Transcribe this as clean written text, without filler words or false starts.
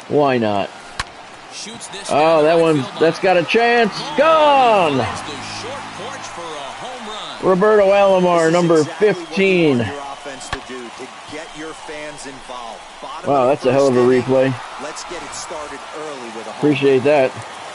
Why not? Oh, that one, that's got a chance. Gone! Roberto Alomar, number 15. Wow, that's a hell of a replay. Appreciate that.